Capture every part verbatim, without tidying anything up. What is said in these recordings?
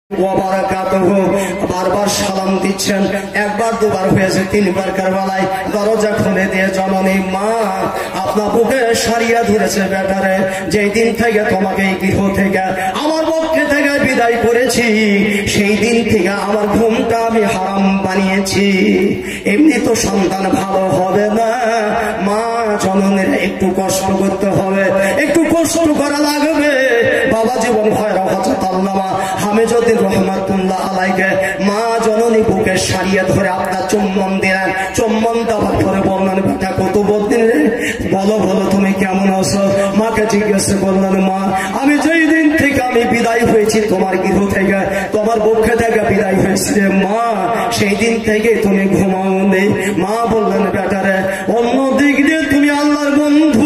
বারবার সালাম দিচ্ছেন, একবার দুবার হয়েছে তিনবার কারবালায় দরজা খুলে দিয়ে জননী মা আপনার বুকে সারিয়া ধরেছে বেটারে, যেই দিন থেকে তোমাকে এই গৃহ থেকে আমার পক্ষে থেকে বিদায় করেছি সেই দিন থেকে আমার ঘুমটা আমি হারাম বানিয়েছি। এমনি তো সন্তান ভালো হবে না মা, জননীর একটু কষ্ট করতে হবে, একটু কষ্ট করা লাগবে। বাবা জীবন হয় হযরত আল্লামা হামিদুদ্দিন রহমাতুল্লাহ আলাইকে মা জননী বুকে সারিয়ে ধরে আপনার চুম্বন দিলেন। চুম্বন দেওয়ার পরে বললেন বেটা কত বলতেন রে, বলো বলো তুমি কেমন আছো? মাকে জিজ্ঞেস করলেন মা আমি যেই দিন থেকে আমি বিদায় হয়েছি তোমার গৃহ থেকে, তোমার পক্ষে থেকে বিদায় হয়েছি রে মা, সেই দিন থেকে তুমি ঘুমাও নেই। মা বললেন বেটারে অন্য দিক দিয়ে তুমি আল্লাহর বন্ধু,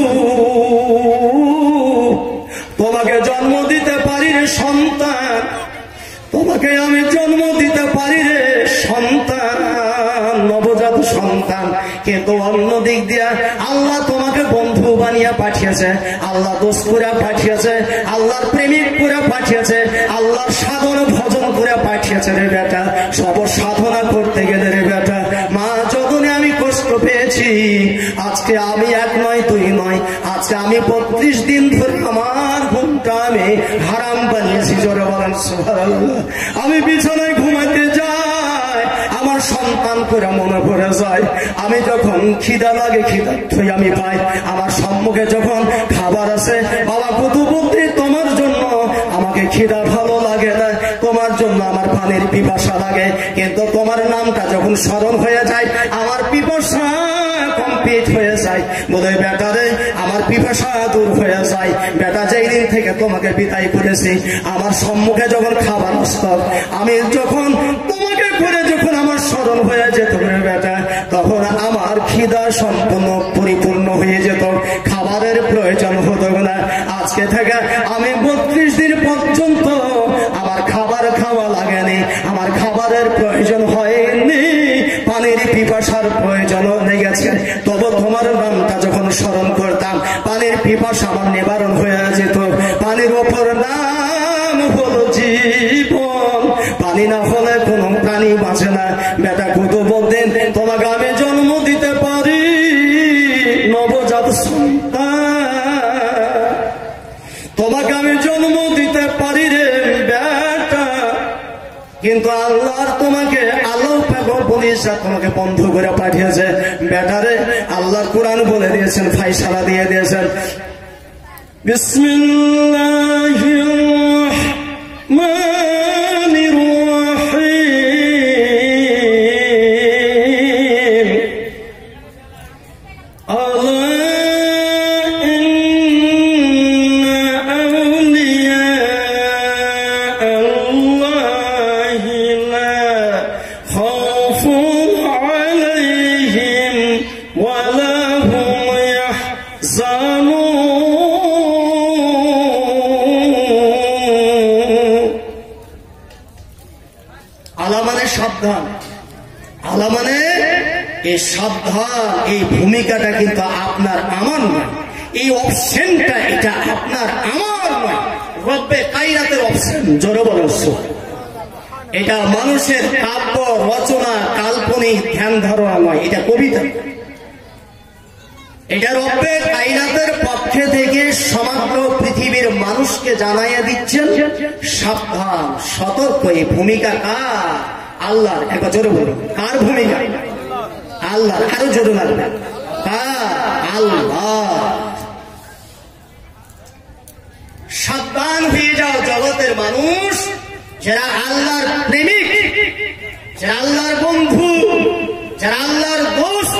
তোমাকে জন্ম দিতে পারি রে সন্তান, তোমাকে আমি জন্ম দিতে পারি রে সন্তান, নবজাত সন্তান, কিন্তু অন্য দিক দিয়ে আল্লাহ তোমাকে বন্ধু বানিয়ে পাঠিয়েছে, আল্লাহ দোষ করে পাঠিয়েছে, আল্লাহর প্রেমিক করে পাঠিয়েছে, আল্লাহর সাধন ভজন করে পাঠিয়েছে রে বেটা। সব সাধনা করতে গেলে রে বেটা মা যতনে আমি কষ্ট পেয়েছি, আজকে আমি এক নয় দুই নয়, আজকে আমি বত্রিশ দিন ধরে আমার ঘুমটা আমি হারাম বানিয়েছি। জোরে বলেন সুবহানাল্লাহ। আমি বিছানায় ঘুমাতে যাই আমার সন্তান করে মনে পড়ে যায়, আমি যখন খিদা লাগে খিদার্থই আমি পাই, আমার সম্মুখে যখন খাবার আছে বাবা কত বলতে তোমার জন্য আমাকে খিদা ভালো লাগে না, তোমার জন্য আমার পানির পিপাসা লাগে, কিন্তু তোমার নামটা যখন স্মরণ হয়ে যায় আমার পিপাসা কমপ্লিট হয়ে যায়। বলে বেটারে আমার পিপাসা দূর হয়ে যায়। বেটা যেই দিন থেকে তোমাকে বিদায় করেছি আমার সম্মুখে যখন খাবার আসত, আমি যখন তোমাকে করে যখন আমার স্মরণ হয়ে যেত রে বেটা, তখন আমার খিদা সম্পূর্ণ পরিপূর্ণ হয়ে যেত, খাবারের প্রয়োজন হতো না। আজকে থেকে আমি বত্রিশ দিন পর্যন্ত আমার খাবার খাওয়া লাগেনি, আমার খাবারের প্রয়োজন হয়নি, পানির পিপাসার প্রয়োজন লেগেছে, তবে তোমার নামটা যখন স্মরণ করতাম পানির পিপাসা আমার নিবারণ হয়ে যেত। পানির ওপর নাম হলো জীবন, পানি না হলে কোনো প্রাণী বাঁচে না। বেটা কত বলতেন তোমাকে আমি জন্ম দিতে পারি নবজাত সন্তান, তোমাকে আমি জন্ম দিতে পারি রে বেটা, কিন্তু আল্লাহর তোমাকে আল্লাহ পাগল বলিস তোমাকে বন্ধ করে পাঠিয়েছে। বেটারে আল্লাহর কোরআন বলে দিয়েছেন, ফায়সালা দিয়ে দিয়েছেন, বিসমিল্লাহির রহমানির রহিম, আল্লাহ সাবধান। এই ভূমিকাটা কিন্তু আপনার আমার নয়, এই অপশনটা এটা আপনার আমার নয়, রব্বে কায়নাতের অপশন। জোরে বলেন এটা মানুষের কাব্য রচনা কাল্পনিক ধ্যান ধারণা নয়, এটা কবিতা। এটা রব্বে কায়নাতের পক্ষে থেকে সমগ্র পৃথিবীর মানুষকে জানাইয়া দিচ্ছেন সাবধান সতর্ক। এই ভূমিকা কার? আল্লাহর। একবার জোরে বলুন কার ভূমিকা? আল্লাহ। আরো জোরে লাগবে আল্লাহ। সাবধান হয়ে যাও জগতের মানুষ, যারা আল্লাহর প্রেমিক, যারা আল্লাহর বন্ধু, যারা আল্লাহর দোস্ত।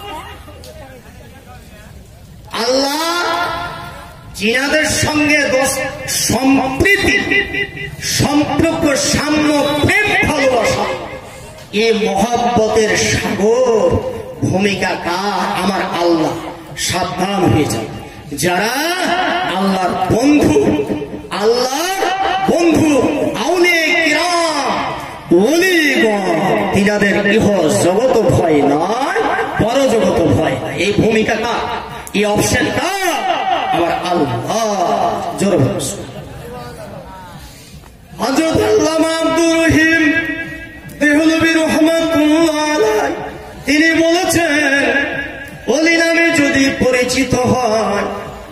আল্লাহ জিনাদের সঙ্গে সম্প্রীতি সম্পর্ক সাম্য প্রেম ভালোবাসা এই মহব্বতের সাগর ভূমিকা কার? আমার আল্লাহ। সাবধান হয়ে যায় যারা আল্লাহর বন্ধু, আল্লাহর বন্ধু আউলিয়া কিরাম ওলিগণ, তিনাদের ইহ জগত ভয় নয় পর জগত ভয়। এই ভূমিকা কার? এই অপশন কার? আমার আল্লাহ। জোরে বলুন হযরত আল্লামা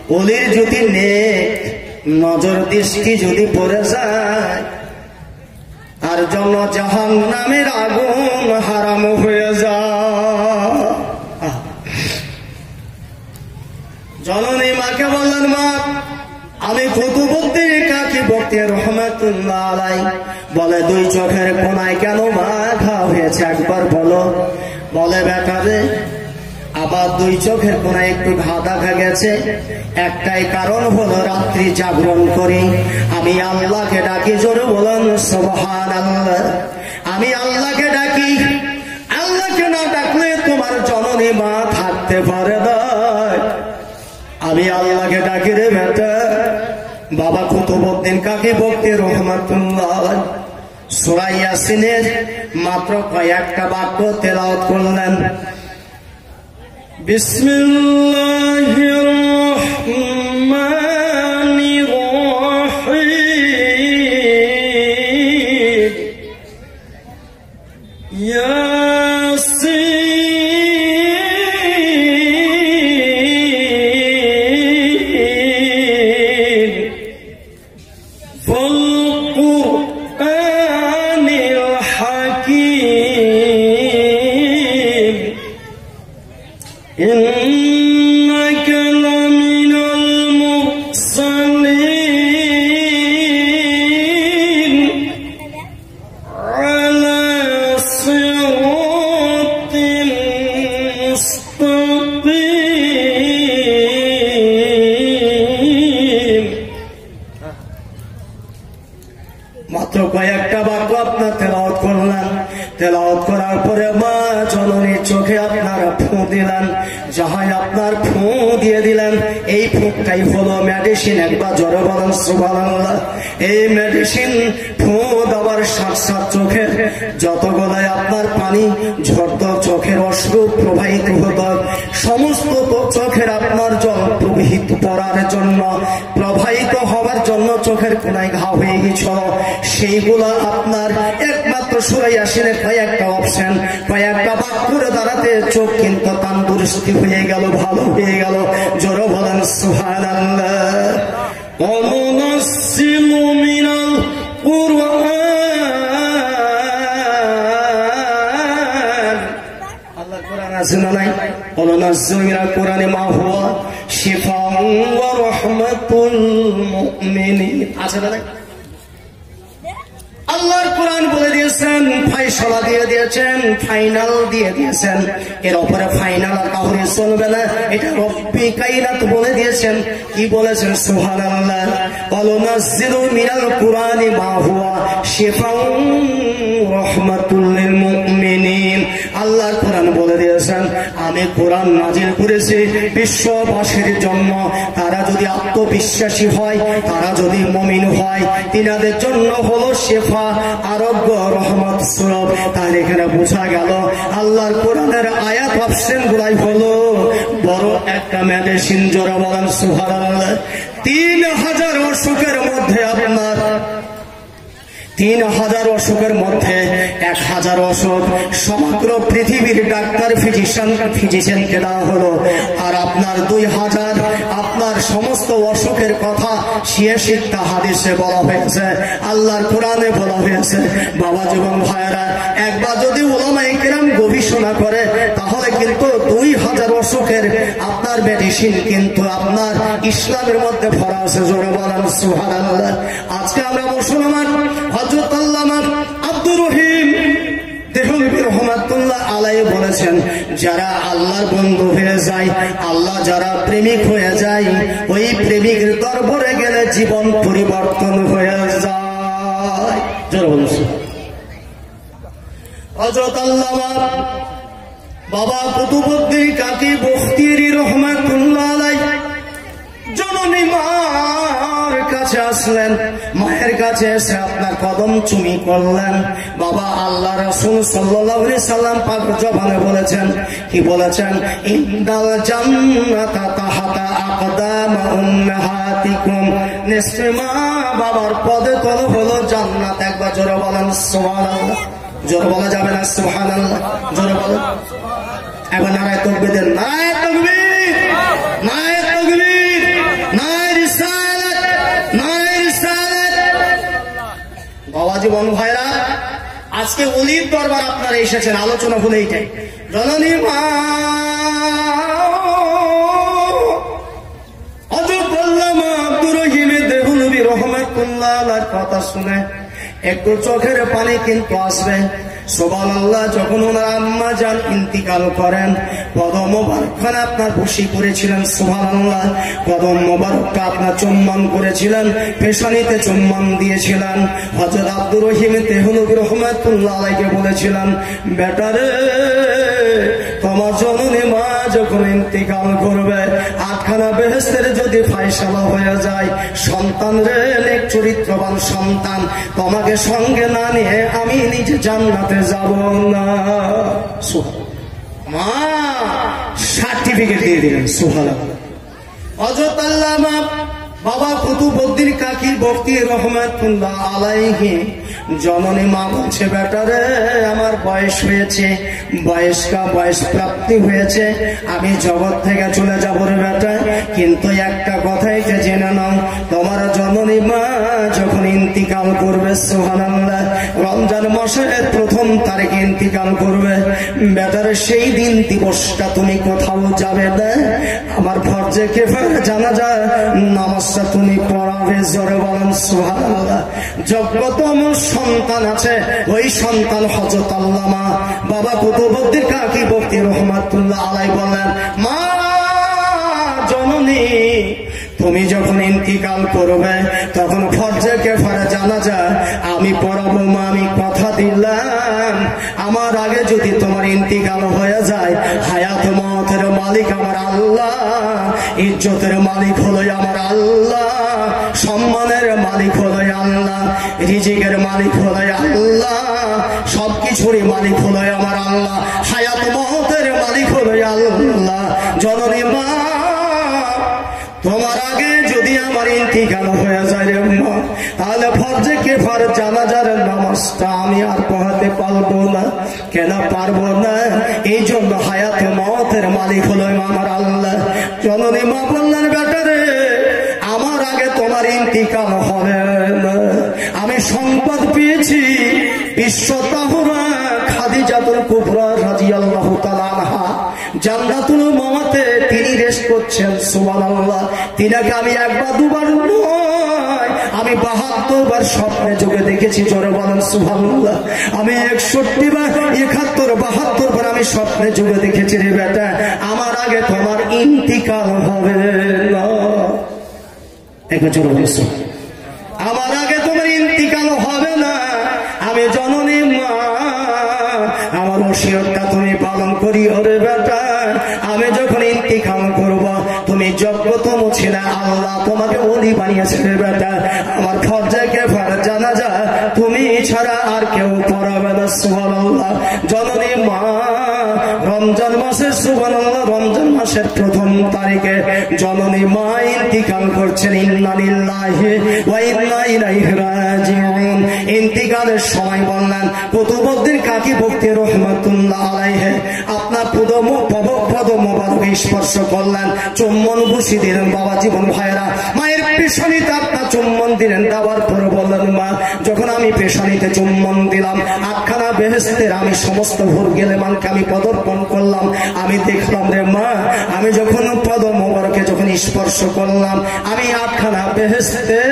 ওলির যদি নেক নজর দৃষ্টি যদি পড়ে যায় আর জন্য জাহান্নামের আগুন হারাম হয়ে যায়। জননী মাকে বললেন, মা আমি কুতুবুদ্দিন কাকি বক্তি রহমাতুল্লাহ আলাই বলে দুই চোখের কোনায় কেন মা ঘা হয়েছে একবার বলো। বলে বেটারে আবার দুই চোখের কোনায় একটু ঘা দেখা গেছে, একটাই কারণ হলো রাত্রি জাগরণ করি, আমি আল্লাহকে ডাকি। জোরে বলেন সুবহানাল্লাহ। আমি আল্লাহকে ডাকি, আল্লাহকে না ডাকলে তোমার জননী মা থাকতে পারে না। আমি আল্লাহকে ডাকি রে বেটা। বাবা কুতুবুদ্দিন কাকি বক্তি রহমাতুল্লাহ সূরা ইয়াসিনের মাত্র কয়েকটা বাক্য তেলাওয়াত করলেন। বিসমিল্লাহির রহমানির রহিম। ইয়াসিন إنك لمن المرسلين على صراط مستقيم। মাত্র কয়েকটা বাক্য আপনার তেলাওয়াত করলেন। তেলাওয়াত করার পরে মা জননীর চোখে আপনারা ফু দিলেন, যাহাই আপনার ফু দিয়ে দিলেন এই ফুটাই হলো মেডিসিন। একবার জোরে বলেন সুবহানাল্লাহ। এই মেডিসিন ফু দেওয়ার সাথে সাথে চোখের যতগুলাই আপনার পানি ঝরত, চোখের অশ্রু প্রবাহিত হতো, সমস্ত চোখের আপনার জল প্রবাহিত পড়ার জন্য প্রবাহিত হওয়ার জন্য চোখের কোনায় ঘা হয়ে গেছিল, সেইগুলো আপনার একমাত্র সূরা ইয়াসিনের কয়েকটা অপশন কয়েকটা বাক্যের দ্বারাতে চোখ কিন্তু তন্দুরস্তি হয়ে গেল, ভালো হয়ে গেল। জোরে বলেন সুবহানাল্লাহ। অনুনাসসিলু মিনাল কুরআন, আল্লাহর কোরআন আছে না নাই? অনুনাসসিলু মিনাল কুরআনি মা হুয়া শিফাউন ওয়া রাহমাতুল মুমিনিন, আছে না নাই? আল্লাহর কোরআন বলে দিয়েছেন, ফায়সালা দিয়ে দিয়েছেন, ফাইনাল দিয়ে দিয়েছেন, এর উপরে ফাইনাল আর কাউরে চলবে না, এটা রব্বি কায়নাত বলে দিয়েছেন। কি বলেছেন? সুবহানাল্লাহ। ওয়ানুনাজ্জিলু মিনাল কুরআনি মা হুয়া শিফাউন রাহমাতুল লিল মুমিনিন। আল্লাহর কোরআন বলে দিয়েছেন আমি কোরআন নাজিল করেছি বিশ্ববাসীর জন্য, তারা যদি আত্মবিশ্বাসী হয়, তারা যদি মুমিন হয়, তিনাদের জন্য হলো শিফা, আরোগ্য, রহমত স্বরূপ। তার এখানে বোঝা গেল আল্লাহর কোরআনের আয়াত অপশন গুলাই হলো বড় একটা মেডিসিন। জোরে বলেন সুবহানাল্লাহ। তিন হাজার অসুখের মধ্যে আপনার তিন হাজার অসুখের মধ্যে এক হাজার অসুখ সমগ্র পৃথিবীর ডাক্তার ফিজিশিয়ান ফিজিশিয়ানকে দেওয়া হলো, আর আপনার দুই হাজার আপনার সমস্ত অসুখের কথা শিয়াশিত্তা হাদিসে বলা হয়েছে, আল্লাহর কোরআনে বলা হয়েছে। বাবা জীবন ভাইয়েরা, একবার যদি উলামায়ে কেরাম গবেষণা করে তাহলে কিন্তু দুই হাজার অসুখের আপনার মেডিসিন কিন্তু আপনার ইসলামের মধ্যে ভরা আছে। জোরে বলেন সুবহানাল্লাহ। আজকে আমরা মুসলমান হযরত আল্লামা আব্দুর রহিম দেহলভী রহমাতুল্লাহ আলাইহি বলেছেন, যারা আল্লাহর বন্ধু হয়ে যায়, আল্লাহ যারা প্রেমিক হয়ে যায়, ওই প্রেমিকের দরবারে গেলে জীবন পরিবর্তন হয়ে যায়। জোরে বলুন। হযরত আল্লামা বাবা কুতুবুদ্দিন কাকি বখতি রহমাতুল্লাহ আলাইহি জননী মার কাছে আসলেন, মায়ের কাছে এসে আপনার কদম চুমি করলেন। বাবা আল্লাহ রাসূল সাল্লাল্লাহু আলাইহি সাল্লাম পাক জবানে বলেছেন, কি বলেছেন? ইন্দাল জান্নাতা তাহাতা আকদাম উম্মাহাতিকুম, নিশ্চয় মা বাবার পদে তল হলো জান্নাত। একবার জোরে বলেন সুবহানাল্লাহ। জোরে বলা যাবে না সুবহানাল্লাহ? জোরে বলেন। এবার নারায়ে তাকবীর, নারায়ে তাকবীর, নারায়ে তাকবীর। বাবা জীবন ভাইরা, আজকে অলির দরবার আপনারা এসেছেন, আলোচনা হলো এইটাই। জননী মা আব্দুর রহিমে দেহনবী রহমাতুল্লাহ আলাইহির কথা শুনে একটু চোখের পানি কিন্তু আসবে। সুবহানাল্লাহ। যখন ওনার আম্মা জান ইন্তিকাল করেন, কদম মোবারকখানা আপনার বসি করেছিলেন। সুবহানাল্লাহ। কদম মোবারকটা আপনার চুম্বন করেছিলেন, পেশানিতে চুম্বন দিয়েছিলেন। হযরত আব্দুর রহিম দেহনবী রহমাতুল্লাহ আলাইহি বলেছিলেন, বেটারে তোমার জননী মা যখন ইন্তিকাল করবে, আটখানা বেহেশতের যদি ফায়সালা হয়ে যায়, সন্তান রে নেক চরিত্রবান সন্তান, তোমাকে সঙ্গে না নিয়ে আমি নিজে জান্নাতে যাব না। মা সার্টিফিকেট দিয়ে দিলেন। সুবহানাল্লাহ। হযরত আল্লামা বাবা কুতুবউদ্দিন কাকি বক্তি রহমাতুল্লাহ আলাইহি জননী মা বলছে, বেটারে আমার বয়স হয়েছে, বয়স্কা বয়স প্রাপ্তি হয়েছে, আমি জগৎ থেকে চলে যাব রে বেটা, কিন্তু একটা কথাই যে জেনে নাও, তোমার জননী মা যখন ইন্তিকাল করবে, সুবহানাল্লাহ, রমজান মাসের প্রথম তারিখে ইন্তিকাল করবে, বেটারে সেই দিন দিবসটা তুমি কোথাও যাবে না, আমার ফরজে কিফায়া জানাজা নামাজটা তুমি পড়াবে। জোরে বলেন সুবহানাল্লাহ। যোগ্যতম সন্তান আছে, ওই সন্তান হযরত আল্লামা বাবা কুতুবউদ্দিন কাকি বক্তি রহমাতুল্লাহ আলাইহি বলেন, মা জননী তুমি যখন ইন্তিকাল করবে, তখন ফরজে কিফায়া জানাজা আমি পড়াবো। মা আমি কথা দিলাম, আমার আগে যদি তোমার ইন্তিকাল হয়ে যায়, হায়াত মওতের মালিক আমার আল্লাহ, ইজ্জতের মালিক হলো আমার আল্লাহ, সম্মানের মালিক হলো আল্লাহ, রিজিকের মালিক হলো আল্লাহ, সবকিছুরই মালিক হলো আমার আল্লাহ, হায়াত মওতের মালিক হলো আল্লাহ। জননী মা তোমার আগে যদি আমার ইন্তিকাল হয়ে যায় রে মা, তাহলে ফরজে কিফায়া জানাজার নামাজটা আমি আর পড়াতে পারবো না। কেন পারবো না? এই জন্য হায়াত মওতের মালিক হলো আমার আল্লাহ। জননী মা বললেন, বেটারে আমার আগে তোমার ইন্তিকাল হবে না। আমি সংবাদ পেয়েছি বিশ্ব তাহরা খাদিজাতুল কুবরা রাদিয়াল্লাহু তাআলা আনহা জান্নাতুল মাওয়াতে তিনি রেস্ট করছেন। সুবহানাল্লাহ। তিনাকে আমি একবার দুবার নয়, আমি বাহাত্তর বার স্বপ্নে যোগে দেখেছি। জোরে বলেন সুবহানাল্লাহ। আমি একষট্টি বার একাত্তর বাহাত্তর বার আমি স্বপ্নে যোগে দেখেছি রে বেটা, আমার আগে তোমার ইন্তিকাল হবে না। একবার জোরে বলেছ, আমার আগে তোমার ইন্তিকাল হবে না। আমি জননী মা আমার ওসিয়তটা তুমি পালন করিও রে বেটা, আমি যখন ইন্তিকাল করব, তুমি যোগ্যতম ছিলে, আল্লাহ তোমাকে ওলি বানিয়েছে রে বেটা, আমার ফরজে কিফায়া জানাজা তুমি ছাড়া আর কেউ পড়াবে না। সুবহানাল্লাহ। জননী মা রমজান মাসের সুবহানাল্লাহ রমজান মাসের প্রথম তারিখে জননী মা ইন্তিকাল করছেন। ইন্না লিল্লাহি ওয়া ইন্না ইলাইহি রাজিউন। ইন্তিকালের সময় বললেন কুতুবউদ্দিন কাকি বক্তি রহমাতুল্লাহ আলাইহি আপনার পদম পদম মোবারক স্পর্শ করলেন, চুম্বন বসিয়ে দিলেন। বাবা জীবন ভাইরা, মায়ের পেশানিতে আপনার চুম্বন দিলেন। দেওয়ার পরে বললেন, মা যখন আমি পেশানিতে চুম্বন দিলাম, আটখানা বেহেশতের আমি সমস্ত ভোর গেলে মানকে আমি পদর্পণ করলাম। আমি দেখলাম রে মা, আমি যখন পদম মোবারকে যখন স্পর্শ করলাম, আমি আটখানা বেহেশতের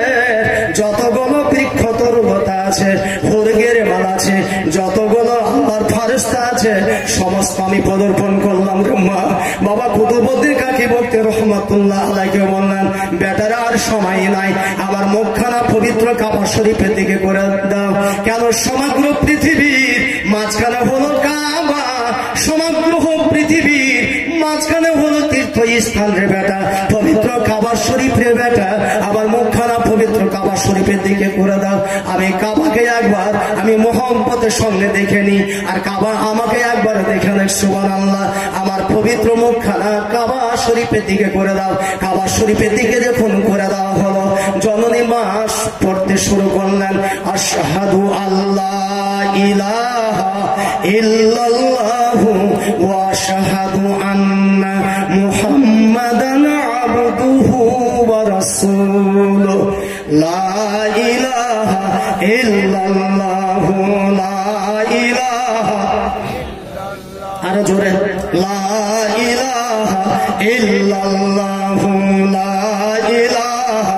যতগুলো বৃক্ষ তরুলতা আছে, ভোরগের মাল আছে, যতগুলো আল্লাহর ফারেস্তা আছে, সমস্ত আমি পদর্পণ করলাম রে মা। বাবা কুতুবউদ্দিন কাকি বক্তি রহমাতুল্লাহ আলাইহি বললেন, বেটারা আর সময় নাই, আমার মুখখানা পবিত্র কাবা শরীফের দিকে করে দাও। কেন সমগ্র পৃথিবীর মাঝখানে হলো কাবা, সমগ্র পৃথিবীর মাঝখানে হলো তীর্থস্থান রে বেটা, পবিত্র কাবা শরীফ রে বেটা, আমার মুখখানা পবিত্র কাবা শরীফের দিকে করে দাও। আমি কাবাকে একবার আমি মোহাম্মতের সঙ্গে দেখে নি, আর কাবা আমাকে একবার দেখে নেই। সুবহানাল্লাহ। আমার পবিত্র মুখখানা কাবা শরীফের দিকে করে দাও। কাবা শরীফের দিকে যখন করে দেওয়া হলো, জননী মা পড়তে শুরু করলেন, আশহাদু আল্লাহ ইলাহা ইল্লাল্লাহু ওয়া আশহাদু আন্না মুহাম্মাদান আবদুহু ওয়া রাসূলুহু লা ইলাহা ইল্লাল্লাহু লা ইলাহা আরো জোরে লা ইলাহা ইল্লাল্লাহু লা ইলাহা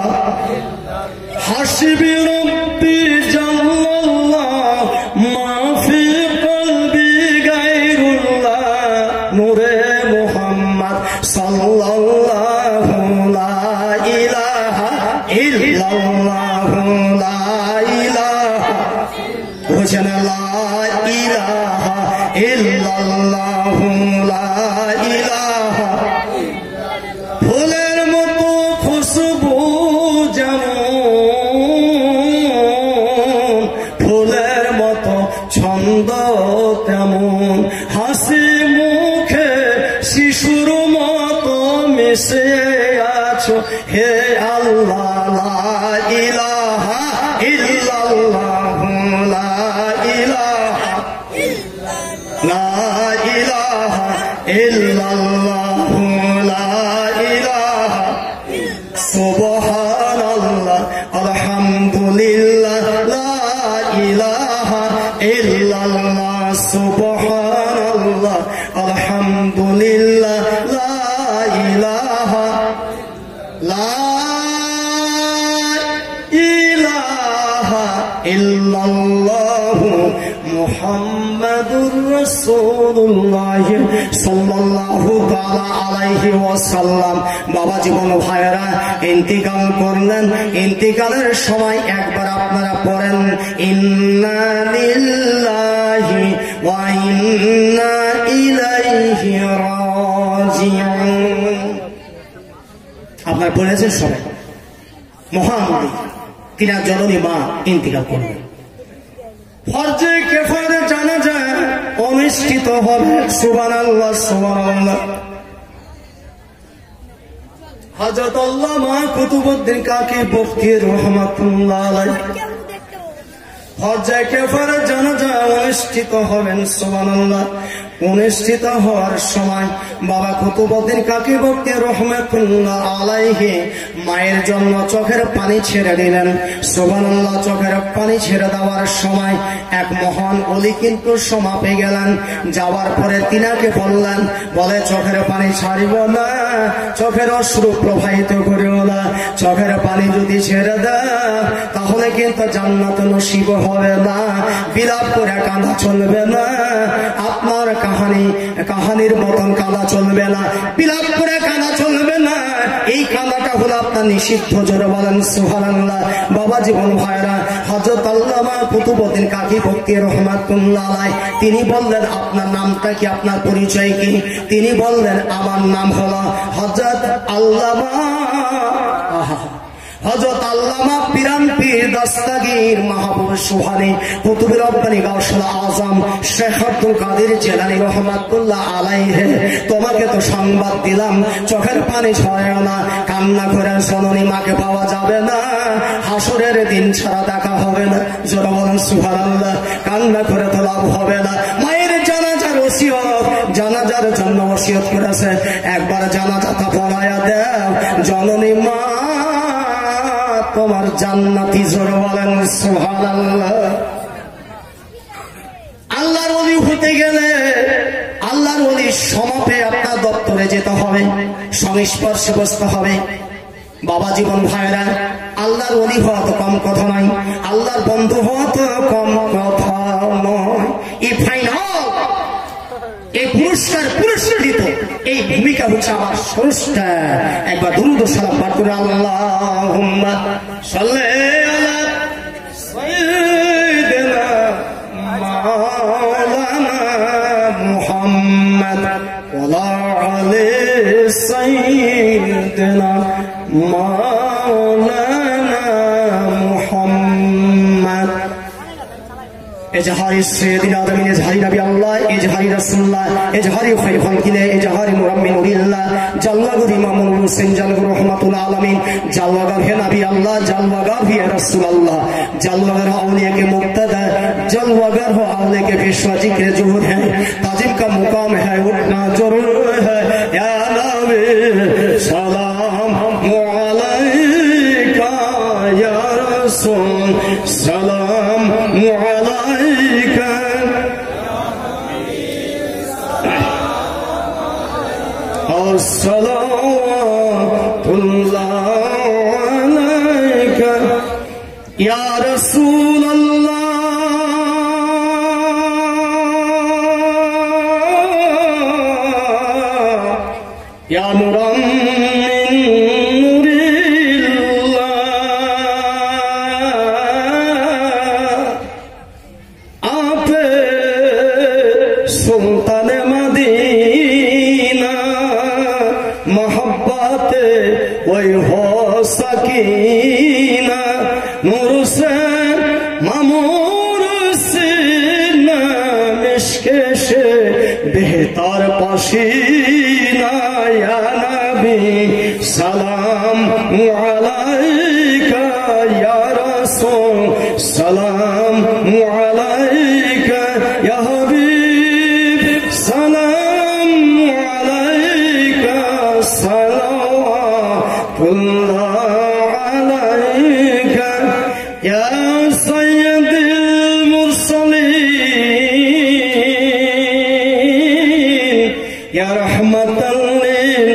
হাসবি রব্বি জাল্লাল্লাহ মা ফি কলবি গায়রুল্লাহ নূরে মুহাম্মদ সাল্লাল্লাহু লা ইলাহা ইল্লাল্লাহু লা ইলাহা বুঝেন লা ইলাহা ইল্লাল্লাহু লা ইলাহা ফুলের মতো খুশবু যেমন ফুলের মতো ছন্দ তেমন হাসি মুখে শিশুর মতো মিশে আছো হে আল্লাহ লা ইলাহা ইল্লাল্লাহু লা ইলাহা লা ইলাহা ইল্লাল্লাহু লা ইলাহা সুবহানাল্লাহ আলহামদুলিল্লাহ লা ইলাহা ইল্লাল্লাহ সুবহানাল্লাহ আলহামদুলিল্লাহ লা ইলাহা লা ইলাহা ইল্লাল্লাহু মুহাম্মাদুর রাসূলুল্লাহ সাল্লাল্লাহু তাআলা আলাইহি ওয়াসাল্লাম। বাবা জীবন ভাইরা ইন্তিকাল করলেন। ইন্তিকালের সময় একবার আপনারা পড়েন ইন্না লিল্লাহি ওয়া ইন্না ইলাইহি রাজিউন। আপনারা পড়েছেন সবাই। মহানবী তিনার জননী মা ইন্তিকাল করলেন। ফরজে কিফায়ে জানাজা অনুষ্ঠিত হবে। সুবহানাল্লাহ সুবহানাল্লাহ। হযরত আল্লামা কুতুবউদ্দিন কাকি বখতি রাহমাতুল্লাহ আলাইহি ফরজে কিফায়ে জানাজা অনুষ্ঠিত হবেন। সুবহানাল্লাহ। অনুষ্ঠিত হওয়ার সময় বাবা কুতুবউদ্দিন কাকি বখতি রাহমাতুল্লাহ আলাইহি মায়ের জন্য চোখের পানি ছেড়ে দিলেন। সুবহানাল্লাহ। চোখের পানি ছেড়ে দেওয়ার সময় এক মহান ওলি কিন্তু সমাপে গেলেন। যাওয়ার পরে তিনাকে বললেন, বলে চোখের পানি ছাড়িব না, চোখের অশ্রু প্রবাহিত করিও না। চোখের পানি যদি ছেড়ে দেয় তাহলে কিন্তু জান্নাত নসিব হবে না। বিলাপ করে কাঁদা চলবে না। আপনার কাহানি কাহানির মতন কাঁদা চলবে না। বিলাপ করে কাঁদা চলবে না। এই কাঁদাটা হলো আপনার নিষিদ্ধ। জোরে বলেন সুবহানাল্লাহ। বাবা জীবন ভাইরা হযরত আল্লামা কুতুবউদ্দিন কাকি বখতি রাহমাতুল্লাহ আলাইহি তিনি বললেন, আপনার নামটা কি, আপনার পরিচয় কি? তিনি বললেন, আমার নাম হলো হযরত আল্লামা হযরত আল্লামা পিরান পীর দস্তগীর মাহবুব সুবহানী কুতুব রব্বানী গাউসুল আজম শেখ আব্দুল কাদের জিলানী রাহমাতুল্লাহ আলাইহি তোমাকে তো সংবাদ দিলাম চোখের পানি ঝরায় না, কান্না করে জননী মাকে পাওয়া যাবে না, হাসরের দিন ছাড়া দেখা হবে না। জোরে বলেন সুবহানাল্লাহ। কান্না করে তো লাভ হবে না। মায়ের জানাজার ওসিয়ত, জানাজার জন্য ওসিয়ত করেছে, একবার জানাজাটা পড়ায়া দাও জননী মা তোমার জান্নাতি। জোরে বলেন সুবহানাল্লাহ। আল্লাহর ওলি হতে গেলে আল্লাহর ওলি সমাপে আপনার দপ্তরে যেতে হবে, সংস্পর্শে বসতে হবে। বাবা জীবন ভাইরা আল্লাহর ওলি হওয়া তো কম কথা নয়, আল্লাহর বন্ধু হওয়া তো কম কথা নয়। এই ফাইনাল এই পুরস্কার পুরস্কৃত এই ভূমিকা হচ্ছে আমার স্রষ্টা। একবার দুরূদ ও সালাম পাঠ করে আল্লাহুম্মা সাল্লি আলা সাইয়্যিদিনা মাওলানা মুহাম্মদ ওয়া আলি সাইয়্যিদিনা মাওলানা মুহাম্মদ। এজহারি সাইয়্যিদিন আদমিন, এজহারি নবী আল্লাহ, এজহারি রাসূলুল্লাহ, এজহারি খায়রুল খালকিল্লাহ, এজহারি মুরাম্মিন উলিল্লাহ, জাল্লাগুর ইমামুল হোসেন, জাল্লাগুর রহমাতুল আলামিন, জাল্লাগার হে নবী আল্লাহ, জাল্লাগার হে রাসূলুল্লাহ, জাল্লাগার আউলিয়া के मुक्तदा, जलवागर हो आउले के पेशवा जिक्र जुहूर है, ताजिब का मुकाम है, उठना जरूर है। या नबी सलाम अलैका या ইয়া রাসূলুল্লাহ ইয়া নূরাম মিন নূরিল্লাহ আপে সুলতানে মদিনা मोहब्बते वही हो सकीना नूर से मामूर से मिश्के से बेहतर पसीना या नबी सलाम अलैका या रसूल सलाम अलैका या हबीब सलाम अलैका सलावतुल्लाह अलैका या सय्यदुल मुरसलीन या रहमतल लिल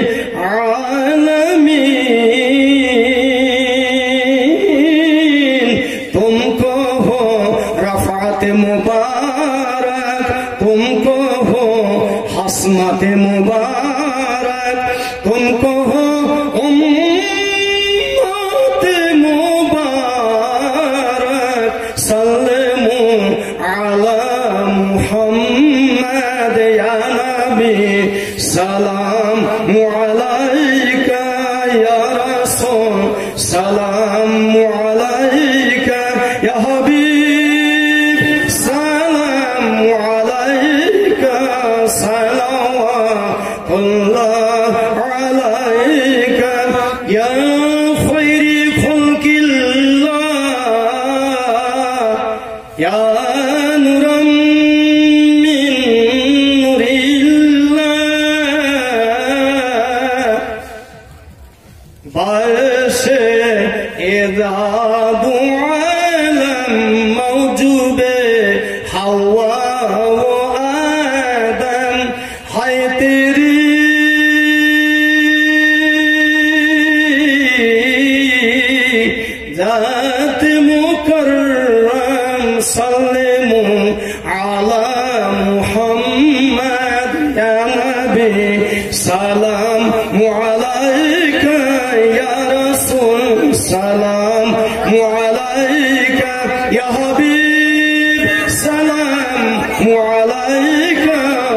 आलमीन तुमको हो रफ़ात मुबारक तुमको हो हस्मत मुबारक तुमको हो उम्मत मुबारक सल्लमु अला मुहम्मद या नबी सलाम अलैका या रसूल सलाम अलैका या हबीब सलाम अलैका सलावतुल्लाह अलैका या खैरी खल्किल्लाह या नूरम मिन नूरिल्लाह बाशे इज़ादु आलम मौजूबे हवा व आदम है तेरी जात मुकर्रम सल्लमु अला मुहम्मद या नबी सलाम अलैका या रसूल सलाम अलैका या हबीब सलाम अलैका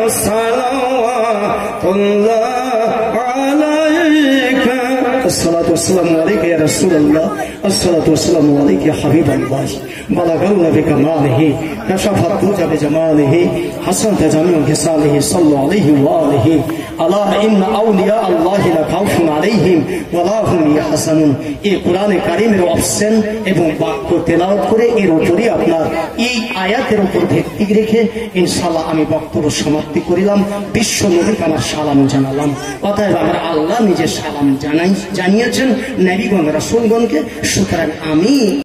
सलावतुल्लाह अलैका अस्सलातु वस्सलामु अलैका या रसूलल्लाह अस्सलातु वस्सलामु अलैका या हबीबल्लाह बलगना बिकमालिही कशफत तुजा बिजमालिही हसनत जमीउ खिसालिही सल्लल्लाहु अलैहि व आलिहि अला इन्ना औलिया अल्लाहि ला खाउफुन अलैहिम वा ला हुम याहज़ानुन। এই কোরআনে কারীমের অপশন এবং বাক্য তেলাওয়াত করে এর উপরে আপনার এই আয়াতের উপর ভিত্তি রেখে ইনশাআল্লাহ আমি বক্তব্য সমাপ্তি করিলাম। বিশ্ব নবীকে আমার সালাম জানালাম। অতএব আমরা আল্লাহ নিজের সালাম জানাই জানিয়েছেন নবীগণ রাসূলগণকে, সুতরাং আমি